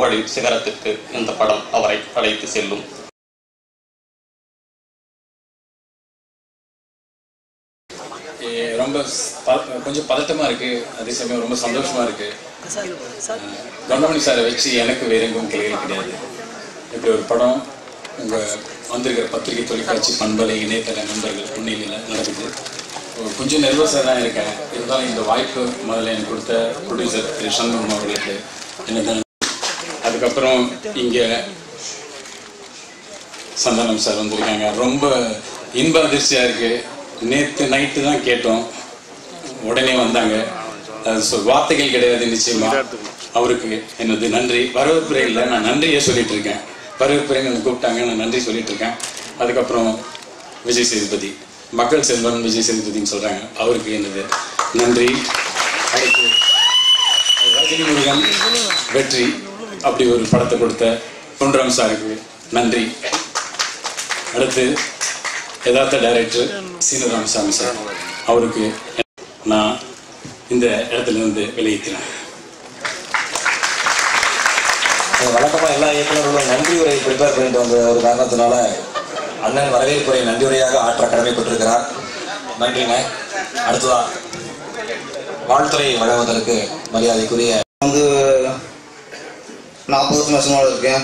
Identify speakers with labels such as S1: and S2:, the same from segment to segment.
S1: புகழின் சிகரத்திற்கு இந்த படம் அவரை அழைத்து செல்லும்.
S2: ரொம்ப கொஞ்சம் பதட்டமா இருக்கு, அதே சமயம் ரொம்ப சந்தோஷமா இருக்கு. கவுண்டமணி சாரை வச்சு எனக்கு வேற எங்கும் கேள்வி கிடையாது. இப்படி ஒரு படம் உங்க வந்திருக்கிற பத்திரிகை, தொலைக்காட்சி, பண்பலை, இணையதள நண்பர்கள் முன்னிலையில் நடக்குது. கொஞ்சம் நர்வஸாக தான் இருக்கேன். இருந்தாலும் இந்த வாய்ப்பு முதல்ல எனக்கு கொடுத்த ப்ரொடியூசர் திரு சண்முகம் அவர்களுக்கு என்னதான். அதுக்கப்புறம் இங்கே சந்தானம் சார் வந்திருக்காங்க. ரொம்ப இன்ப அதிர்ச்சியாக இருக்குது. நேற்று நைட்டு தான் கேட்டோம், உடனே வந்தாங்க. அது வார்த்தைகள் கிடையாது. நிச்சயமா அவருக்கு எனது நன்றி. வரவேற்புரையில் நான் நன்றியே சொல்லிட்டு இருக்கேன். வரவேற்புரைன்னு எனக்கு கூப்பிட்டாங்க, நான் நன்றி சொல்லிட்டு இருக்கேன். அதுக்கப்புறம் விஜய் சேதுபதி, மக்கள் செல்வன் விஜய் சேதுபதினு சொல்கிறாங்க, அவருக்கு எனது நன்றி. அடுத்து ரஜினி முருகன் வெற்றி அப்படி ஒரு படத்தை கொடுத்த பொன்ராம் சாருக்கு நன்றி. அடுத்து யதார்த்த டைரக்டர் சீனராமசாமி சார், அவருக்கு நான் இந்த இடத்துல இருந்து வெளியேற்றினேன்.
S3: வழக்கமாக எல்லா இயக்குநர்களும் நன்றி உரை ப்ரிப்பேர் பண்ணிட்டு வந்த ஒரு காரணத்தினால அண்ணன் வரவேற்புரை நன்றி உரையாக ஆற்ற கடமைப்பட்டிருக்கிறார். நன்றிங்க. அடுத்ததா வாழ்த்துறை வழங்குவதற்கு மரியாதைக்குரிய
S4: 40 வருஷம் சினிமாவில் இருக்கேன்,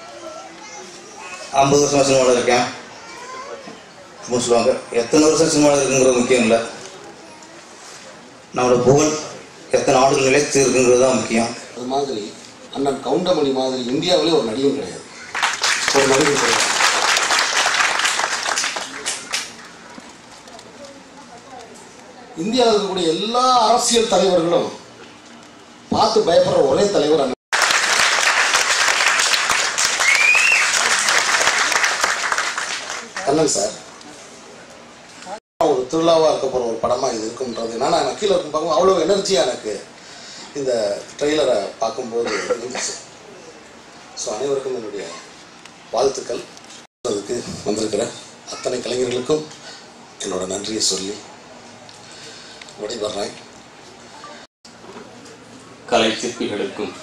S4: 50 வருஷம் சினிமாவில் இருக்கேன் அப்படின்னு சொல்லுவாங்க. எத்தனை வருஷம் சினிமாவில் இருக்குங்கிறது முக்கியம் இல்லை, நம்மளோட புகழ் எத்தனை ஆண்டுகள் நிலைத்து இருக்குங்கிறது தான் முக்கியம்.
S5: அது மாதிரி அண்ணன் கவுண்டமணி மாதிரி இந்தியாவிலே ஒரு நடிகன் கிடையாது, ஒரு நடிகன் கிடையாது. இந்தியாவில் இருக்கக்கூடிய எல்லா அரசியல் தலைவர்களும் பார்த்து பயப்படுற ஒரே தலைவர் அண்ணன். கண்ணன் சார் ஒரு திருவிழாவாக இருக்க போகிற ஒரு படமாக இது இருக்குன்றது என்னன்னா, நான் கீழே இருக்கும் பார்க்கும் அவ்வளோ எனர்ஜியாக எனக்கு இந்த ட்ரெய்லரை பார்க்கும்போது இருந்துச்சு. ஸோ அனைவருக்கும் என்னுடைய வாழ்த்துக்கள். அதுக்கு வந்திருக்கிற அத்தனை கலைஞர்களுக்கும் என்னோட நன்றியை சொல்லி விடைபெறேன்.
S1: கலை சிற்பிகளுக்கும்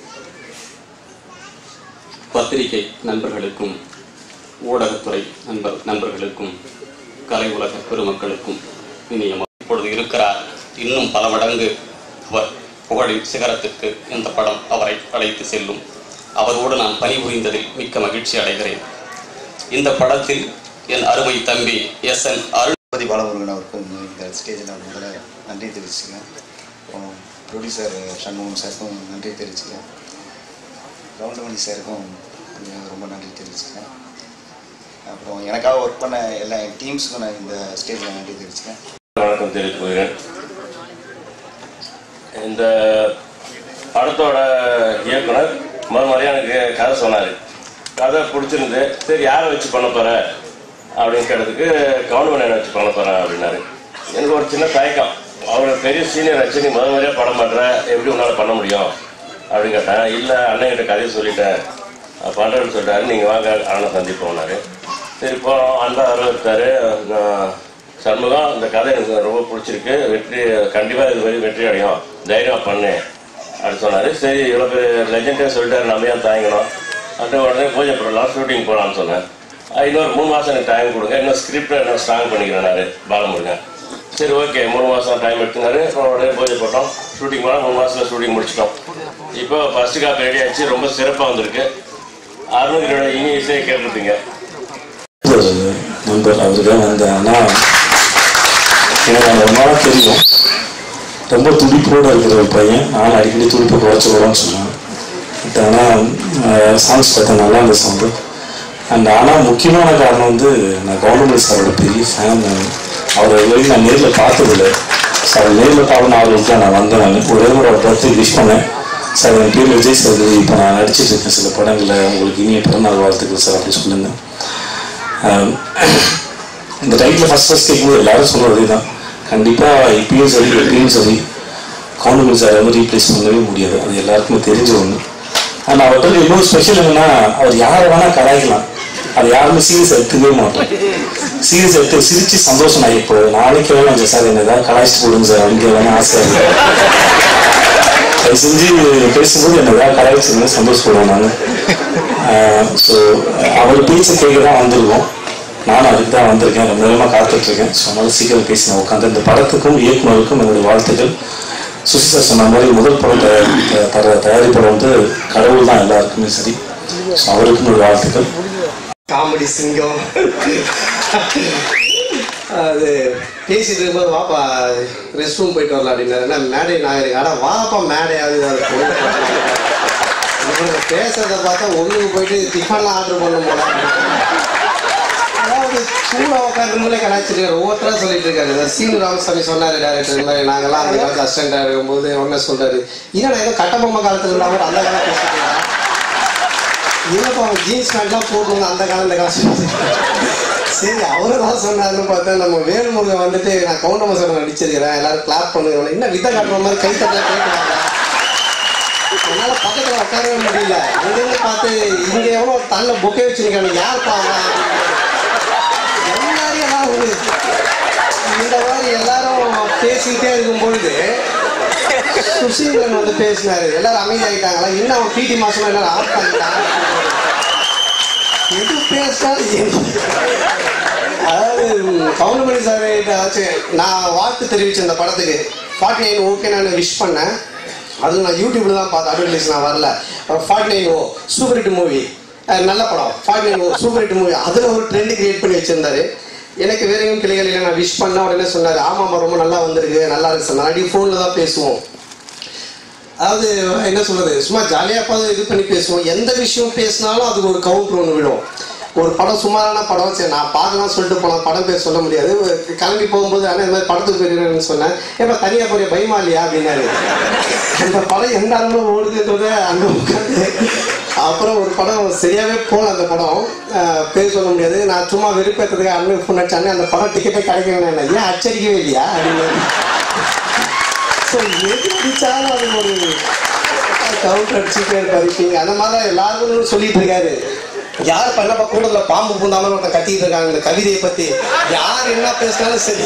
S1: பத்திரிகை நண்பர்களுக்கும் ஊடகத்துறை நண்பர்களுக்கும் கலை உலக பெருமக்களுக்கும் இனியமாக இப்பொழுது இருக்கிறார். இன்னும் பல மடங்கு புகழின் சிகரத்திற்கு இந்த படம் அவரை அழைத்து செல்லும். அவரோடு நான் பணிபுரிந்ததில் மிக்க மகிழ்ச்சி அடைகிறேன். இந்த படத்தில் என் அருமை தம்பி SN
S6: அருள்பதி பாலமுருகன் அவருக்கும் இந்த ஸ்டேஜில் முதல்ல நன்றி தெரிவிச்சுக்கிறேன். அப்புறம் ப்ரொடியூசர் சண்முகம் சாருக்கும் நன்றி தெரிவிச்சுக்கிறேன். கவுண்டமணி சாருக்கும் ரொம்ப நன்றி தெரிவிச்சுக்கிறேன். அப்புறம் எனக்காக ஒர்க் பண்ண எல்லா டீம்ஸுக்கும் நான் இந்த ஸ்டேஜில் நன்றி தெரிவிச்சுக்கிறேன்.
S7: வணக்கம் தெரிவித்துக்கிறேன். இந்த படத்தோட இயக்குனர் மறுபடியும் எனக்கு கதை சொன்னார். கதை பிடிச்சிருந்து, சரி யாரை வச்சு பண்ண போகிற அப்படின்னு கேட்டதுக்கு கவுண்டமணியை வச்சு பண்ண போகிறேன் அப்படின்னாரு. எனக்கு ஒரு சின்ன தயக்கம். அவர் பெரிய சீனியர் வச்சு நீ முறையாக படம் பண்ணுற, எப்படி உன்னால் பண்ண முடியும் அப்படின்னு கேட்டேன். இல்லை அண்ணன்கிட்ட கதையை சொல்லிட்டேன், பண்ணுறேன்னு சொல்லிட்டாரு, நீங்கள் வாங்க அண்ணனை சந்திப்போம்னாரு. சரி போகிறோம். அண்ணா வரவேற்றாரு. சண்முகம் இந்த கதை எனக்கு ரொம்ப பிடிச்சிருக்கு, வெற்றி கண்டிப்பாக இது மாதிரி வெற்றி அடையும், தைரியமாக பண்ணு அப்படின்னு சொன்னார். சரி இவ்வளோ பேர் லெஜெண்டே சொல்லிட்டாரு, நம்ம ஏன் தாங்கிக்கணும் அப்படின்ற உடனே பூஜை போடலாம், ஷூட்டிங் போகலான்னு சொன்னேன். இன்னொரு 3 மாதம் எனக்கு டைம் கொடுங்க, இன்னும் ஸ்கிரிப்டை என்ன ஸ்ட்ராங் பண்ணிக்கிறேன்னாரு பாலமுருகன். சரி ஓகே 3 மாதம் டைம் எடுத்துனாரு. உடனே பூஜை போட்டோம், ஷூட்டிங் போனால் 3 மாதத்தில் ஷூட்டிங் முடிச்சிட்டோம். இப்போ ஃபர்ஸ்ட் காப்பி ரெடி ஆச்சு, ரொம்ப சிறப்பாக வந்திருக்கு. அருணகிரியோட இனி இசையை கேட்டுருப்பீங்க.
S3: நண்பர் அவர்கள் வந்த ஆனால் எனக்கு அந்த ரொம்ப நாளாக தெரியும், ரொம்ப துடிப்போடு இருக்கிற ஒரு பையன். நான் அடிக்கடி துடிப்பை குறைச்சி விடுறோன்னு சொன்னேன். பட் ஆனால் சாங்ஸ் பார்த்தா நல்லா இருந்த சவுண்டு. அண்ட் ஆனால் முக்கியமான காரணம் வந்து நான் கவுண்டமணி சாரோட பெரிய ஃபேன். அவரை வரைக்கும் நான் நேரில் பார்த்ததில்லை. சார் நேரில் பார்க்கணும் அவர்களுக்கு தான் நான் வந்தேன். நான் ஒரே ஒரு பர்த்டே விஷ் பண்ணேன். சார் என் பேர் விஜய் சார், இப்போ நான் நடிச்சிட்டு இருக்கேன் சில படங்களில், உங்களுக்கு இனிய பிறநாள் வாழ்த்துக்கள் சார் அப்படின்னு சொல்லுங்க. இந்த டைட்டில் ஃபஸ்ட் கேட்கும்போது எல்லாரும் சொல்கிறதே தான். கண்டிப்பாக இப்பயும் சரி எப்பயும் சரி கவுண்டமணி சார் வந்து ரீப்ளேஸ் பண்ணவே முடியாது, அது எல்லாருக்குமே தெரிஞ்ச ஒன்று. ஆனால் அவர்கிட்ட இன்னொரு ஸ்பெஷல் என்னன்னா, அவர் யாரை வேணால் கலாய்க்கலாம், அது யாருமே சீரியஸ் எடுத்துக்கவே மாட்டோம். சீரியஸ் எடுத்து சிரிச்சு சந்தோஷம் ஆகி இப்போ நாளைக்கு வேணும் சார் என்ன ஏதாவது கலாய்ச்சி போடுங்க சார் அப்படின்னு வேணா ஆசை. அது செஞ்சு பேசும்போது என்ன வேறு கலாய்ச்சி சந்தோஷப்படுவோம் நான். ஸோ அவர் பேச்சு கேட்க தான் வந்திருக்கோம். நானும் அதுக்கு தான் வந்திருக்கேன். ரொம்ப நேரமாக காத்துட்ருக்கேன். ஸோ அதனால சீக்கிரம் பேசி நான் உட்காந்து இந்த படத்துக்கும் இயக்குனருக்கும் என்னுடைய வாழ்த்துக்கள். சுசி சார் சொன்ன மாதிரி முதல் படம் தயாரிப்படம் வந்து கடவுள் தான் எல்லாருக்குமே சரி. ஸோ அவருக்கும் ஒரு வாழ்த்துக்கள்.
S8: காமெடி சிங்கம் அது பேசிட்டு இருக்கும்போது வாப்பா ரெஸ்ட் ரூம் போயிட்டு வரலாம் அப்படின்னா மேடை நாகரிகம். ஆனால் வாப்பா மேடையாவது பேசுறத பார்த்தா ஒன்றுக்கு போயிட்டு டிஃபன்லாம் ஆர்டர் பண்ண போல. அதாவது சூடாக உட்காந்துங்களே கலாச்சிருக்காரு. ஒவ்வொருத்தராக சொல்லிட்டு இருக்காரு. சீனு ராமசாமி சொன்னார் டேரக்டர் மாதிரி நாங்கள்லாம் அந்த காலத்து அசிஸ்டண்டாக இருக்கும்போது ஒன்றே சொல்றாரு, இன்னும் ஏதோ கட்டபொம்மை காலத்தில் இல்லாமல் அந்த காலம் பேசிட்டு இல்லைப்பா அவங்க ஜீன்ஸ் பேண்ட்லாம் போட்டு அந்த காலம் இந்த காலம். சரி அவரு தான் சொன்னாருன்னு பார்த்தா நம்ம வேல்முருகன் வந்துட்டு நான் கவுண்டம சார் நடிச்சிருக்கிறேன் எல்லாரும் கிளாப் பண்ணுங்க இன்னும் வித்த காட்டுற மாதிரி கை தட்டா கேட்குறாங்க. அதனால பக்கத்தில் உட்காரவே முடியல. அங்கிருந்து பார்த்து இங்க எவ்வளோ தள்ள பொக்கே வச்சிருக்காங்க யார் பாவா எல்லாரும் எல்லாம் இந்த மாதிரி எல்லாரும் பேசிக்கிட்டே இருக்கும் பொழுது சுசீந்திரன் வந்து பேசினாரு. எல்லாரும் அமைதியாகிட்டாங்களா? இன்னும் அவன் பிடி மாசம் எல்லாரும் ஆஃப் பண்ணிட்டாங்க. எது பேசினாலும் அதாவது கவுண்டமணி சார் நான் வாழ்த்து தெரிவிச்சேன் இந்த படத்துக்கு. 49 ஓகே நான் விஷ் பண்ணேன். அது நான் யூடியூப்ல தான் பார்த்தேன். அட்வர்டைஸ் நான் வரல. 49 சூப்பர் ஹிட் மூவி நல்ல படம். 49 சூப்பர் ஹிட் மூவி அதில் ஒரு ட்ரெண்ட் கிரியேட் பண்ணி வச்சிருந்தாரு. எனக்கு வேறையும் கிளைகளில் நான் விஷ் பண்ண உடனே சொன்னார், ஆமாம்மா ரொம்ப நல்லா வந்திருக்கு நல்லா இருக்கு சார். நாளைக்கு ஃபோனில் தான் பேசுவோம். அதாவது என்ன சொல்றது சும்மா ஜாலியாக இது பண்ணி பேசுவோம். எந்த விஷயம் பேசினாலும் அதுக்கு ஒரு கவுண்டர் ஒன்று விடும். ஒரு படம் சுமாரான படம் சரி நான் பார்க்கலாம் சொல்லிட்டு போனேன். படம் பேர் சொல்ல முடியாது. கிளம்பி போகும்போது ஆனால் இந்த மாதிரி படத்துக்கு போயிருக்கேன்னு சொன்னேன். ஏப்பா தனியாக போறிய பயமா இல்லையா அப்படின்னாரு. அந்த படம் எந்த அளவு ஓடுதுன்றத அங்கே உட்காந்து அப்புறம் ஒரு படம் சரியாகவே போகல. அந்த படம் பேர் சொல்ல முடியாது. நான் சும்மா வெறுப்பேற்றதுக்கு அண்ணன் ஃபோன் அடிச்சானே அந்த படம் டிக்கெட்டே கிடைக்கணும். ஏன் அச்சரிக்கவே இல்லையா அப்படின்னு. ஸோ எது அடித்தாலும் அது ஒரு கவுண்டர் அடிச்சுட்டே இருப்பாரு. அந்த மாதிரி தான் எல்லாருக்கும் சொல்லிட்டு இருக்காரு. யார் பண்ணப்ப கூடல பாம்பு பூந்தாமல் ஒருத்தன் கத்திட்டு இருக்காங்க இந்த கவிதையை பத்தி. யார் என்ன பேசினாலும் சரி.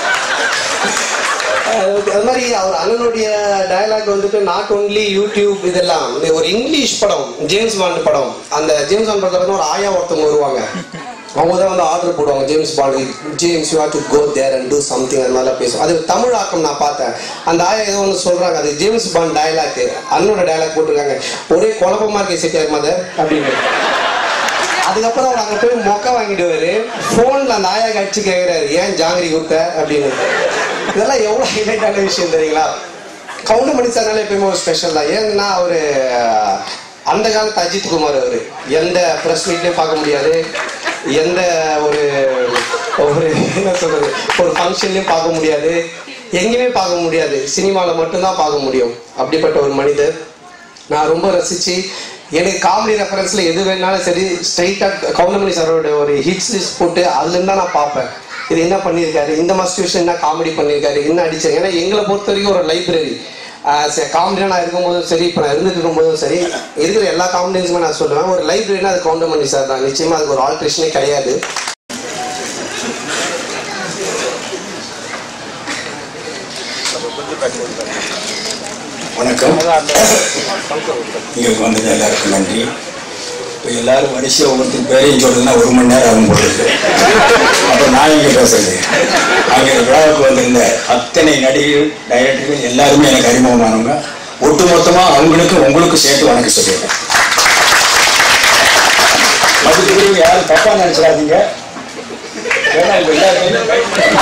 S8: அது மாதிரி அவர் அண்ணனுடைய டயலாக் வந்துட்டு நாட் ஓன்லி யூடியூப் இதெல்லாம் ஒரு இங்கிலீஷ் படம் ஜேம்ஸ் பாண்ட் படம். அந்த ஜேம்ஸ் பாண்ட் படத்துல ஒரு ஆயா ஒருத்தவங்க வருவாங்க. அவங்க தான் வந்து ஆர்டர் போடுவாங்க James Bond James you have to go there and do something அது மாதிரிலாம் பேசும். அது தமிழ் ஆக்கம் நான் பார்த்தேன். அந்த ஆயா ஏதோ ஒன்று சொல்றாங்க. அது ஜேம்ஸ் பாண்ட் டயலாக் அண்ணனோட டயலாக் போட்டிருக்காங்க. ஒரே குழப்பமா இருக்கே செட்டியார் மதர் அப்படின்னு. அதுக்கப்புறம் அவர் அங்கே போய் மொக்க வாங்கிடுவாரு. ஃபோனில் அந்த ஆயாக்கு அடிச்சு கேட்குறாரு ஏன் ஜாங்கிரி கொடுத்த அப்படின்னு. இதெல்லாம் எவ்வளோ ஹைலைட்டான விஷயம் தெரியுங்களா? கவுண்டமணி சார்னால எப்பயுமே ஒரு ஸ்பெஷல் தான். ஏன்னா அவர் அந்த காலத்து அஜித் குமார். அவர் எந்த ப்ரெஸ் மீட்லேயும் பார்க்க முடியாது. எந்த ஒரு என்ன சொல்றது ஒரு ஃபங்க்ஷன்லையும் பார்க்க முடியாது. எங்கேயுமே பார்க்க முடியாது. சினிமாவில் மட்டும்தான் பார்க்க முடியும். அப்படிப்பட்ட ஒரு மனிதர் நான் ரொம்ப ரசித்து எனக்கு காமெடி ரெஃபரன்ஸில் எது வேணாலும் சரி ஸ்ட்ரைட்டாக கவுண்டமணி சாரோட ஒரு ஹிட்ஸ் லிஸ்ட் போட்டு அதுலேருந்து தான் நான் பார்ப்பேன். இது என்ன பண்ணியிருக்காரு, இந்த மஸ்டியூஷன் என்ன காமெடி பண்ணியிருக்காரு, என்ன அடிச்சாரு. ஏன்னா எங்களை பொறுத்த வரைக்கும் ஒரு லைப்ரரி காமெடியாக நான் இருக்கும்போதும் சரி இப்போ நான் இருந்துட்டு இருக்கும்போதும் சரி இருக்கிற எல்லா காமெடியன்ஸுமே நான் சொல்லுவேன் ஒரு லைப்ரரினா அது கவுண்டமணி சார் தான். நிச்சயமாக அதுக்கு ஒரு ஆல்ட்ரேஷனே கிடையாது.
S9: வணக்கம். இங்கே வந்தது எல்லாருக்கும் நன்றி. இப்போ எல்லாரும் வரிசையாக ஒவ்வொருத்தர் பேரையும் சொல்றதுன்னா 1 மணி நேரம் ஆகும் போடுறது. அப்போ நான் இங்கே பேசுறது அங்கே விழாவுக்கு வந்திருந்த அத்தனை நடிகர்கள் டைரக்டர்கள் எல்லாருமே எனக்கு அறிமுகமானவங்க. ஒட்டு மொத்தமாக அவங்களுக்கும் உங்களுக்கும் சேர்த்து வணக்கம் சொல்லிடுறேன். அதுக்கு யாரும் தப்பா நினைச்சிடாதீங்க. ஏன்னா இப்போ எல்லாருமே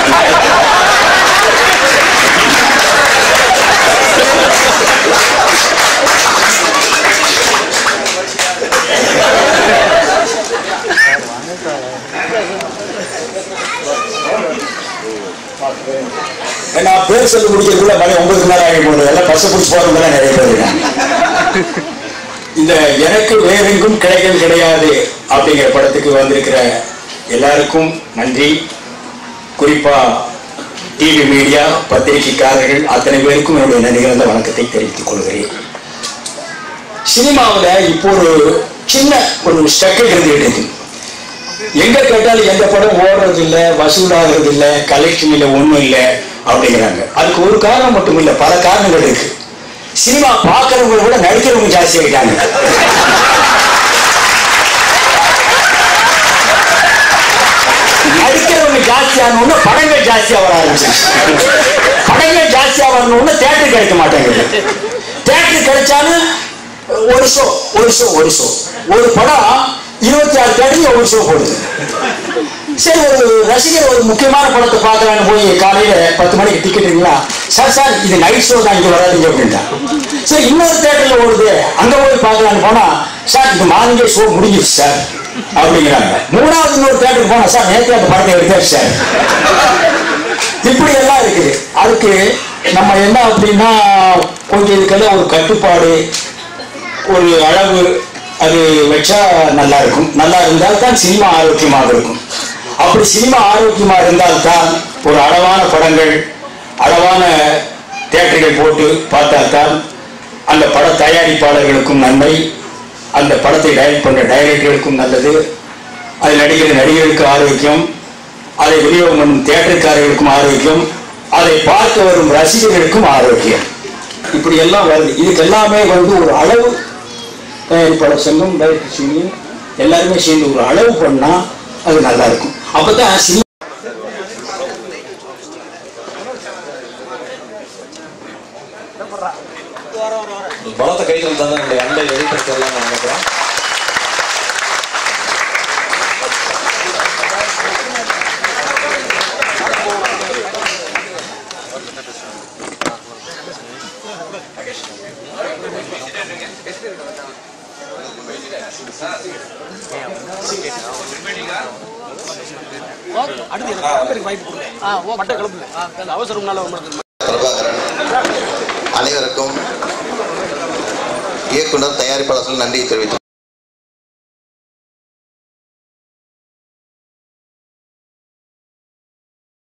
S9: நான் பேர் சொல்லி முடிக்கிறதுக்குள்ள மணி 9 நேரம் ஆகி போகுது. எல்லாம் பசை பிடிச்சி போறதுலாம் நிறைய பேர் இருக்காங்க. இந்த எனக்கு வேறெங்கும் கிடைக்கும் கிடையாது அப்படிங்கிற படத்துக்கு வந்திருக்கிற எல்லாருக்கும் நன்றி. குறிப்பா டிவி மீடியா பத்திரிகைக்காரர்கள் அத்தனை பேருக்கும் என்னுடைய நன்றிகளந்த வணக்கத்தை தெரிவித்துக் கொள்கிறேன். சினிமாவில் இப்போ ஒரு சின்ன ஒரு ஸ்ட்ரக்கிள் இருந்துகிட்டு இருக்கு. எங்க கேட்டாலும் எந்த படம் ஓடுறது இல்லை, வசூலாகிறது இல்லை, கலெக்ஷன் இல்லை, ஒன்றும் இல்லை அப்படிங்கிறாங்க. அதுக்கு ஒரு காரணம் மட்டும் இல்லை, பல காரணங்கள் இருக்கு. சினிமா பார்க்கறவங்க கூட நடிக்கிறவங்க ஜாஸ்தி ஆகிட்டாங்க. நடிக்கிறவங்க ஜாஸ்தியான படங்கள் ஜாஸ்தியா வர ஆரம்பிச்சிருச்சு. படங்கள் ஜாஸ்தியா வரணும்னு தியேட்டர் கிடைக்க மாட்டேங்குது. தியேட்டர் கிடைச்சாலும் ஒரு ஷோ ஒரு படம் 26 தேட்டர்ல ஒரு ஷோ போடுது. சரி, ஒரு ரசிகர் ஒரு முக்கியமான படத்தை பார்க்கலான்னு போய் காலையில 10 மணிக்கு டிக்கெட் இருக்குங்களா, சார் இது நைட் ஷோ தான், இங்க வராதுங்க அப்படின்ட்டா. சரி, இன்னொரு தேட்டர்ல ஓடுது, அங்க போய் பார்க்கலான்னு போனா, சார் இது மார்னிங்கே ஷோ முடிஞ்சிருச்சு சார் அப்படிங்கிறாங்க. மூணாவது இன்னொரு தேட்டருக்கு போனா, சார் நேற்று அந்த படத்தை எடுத்தாச்சு சார். இப்படி எல்லாம் இருக்குது. அதுக்கு நம்ம என்ன அப்படின்னா, கொஞ்சம் இதுக்கெல்லாம் ஒரு கட்டுப்பாடு, ஒரு அளவு அது வச்சா நல்லா இருக்கும். நல்லா இருந்தால் தான் சினிமா ஆரோக்கியமாக இருக்கும். அப்படி சினிமா ஆரோக்கியமா இருந்தால்தான் ஒரு அளவான படங்கள், அளவான தியேட்டர்கள் போட்டு பார்த்தால்தான் அந்த பட தயாரிப்பாளர்களுக்கும் நன்மை, அந்த படத்தை டைரக்ட் பண்ற டைரக்டர்களுக்கும் நல்லது, அதில் நடிக்கிற நடிகர்களுக்கு ஆரோக்கியம், அதை விநியோகம் பண்ணும் தியேட்டர்காரர்களுக்கும் ஆரோக்கியம், அதை பார்க்க வரும் ரசிகர்களுக்கும் ஆரோக்கியம். இப்படி எல்லாம் வருது. இதுக்கு எல்லாமே ஒரு அளவு, தயாரிப்பாளர் சங்கம், டைரக்டர் யூனியன் எல்லாருமே சேர்ந்து ஒரு அளவு பண்ணா அது நல்லா இருக்கும். அப்பதான் சினிமா
S10: பலத்த கைகள் தான் என்னுடைய அண்டை வெளிப்படுத்தலாம் நினைக்கிறேன்.
S11: அனைவருக்கும் இயக்குனர், தயாரிப்பாளர்கள் நன்றி தெரிவித்துள்ளேன்.